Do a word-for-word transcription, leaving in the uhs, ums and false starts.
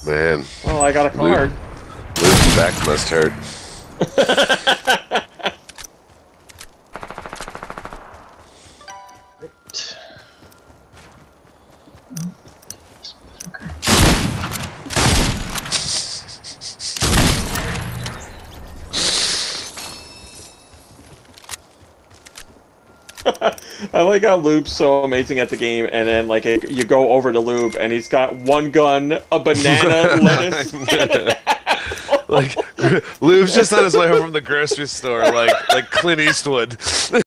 Man. Oh, I got a card. Lube's back must hurt. I like how Lube's so amazing at the game, and then like it, you go over to Lube, and he's got one gun, a banana, lettuce, and an apple. Like Lube's just on his way home from the grocery store, like like Clint Eastwood.